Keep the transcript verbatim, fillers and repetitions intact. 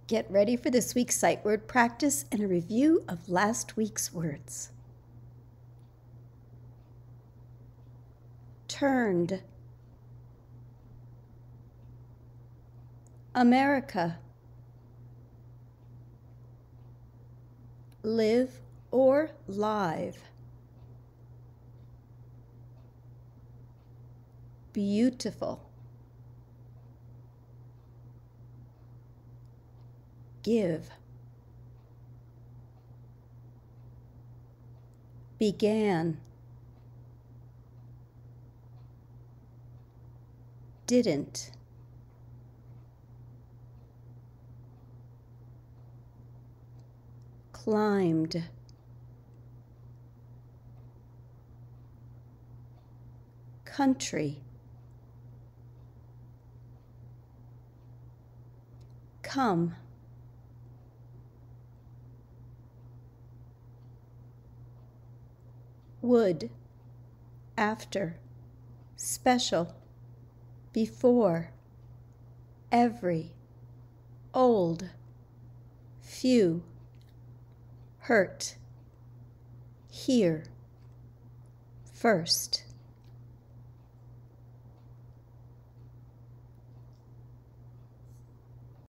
Get ready for this week's sight word practice and a review of last week's words. Turned. America. Live or live. Beautiful. Give. Began. Didn't. Climbed. Country. Come. Would. After. Special. Before. Every. Old. Few. Hurt. Here. First.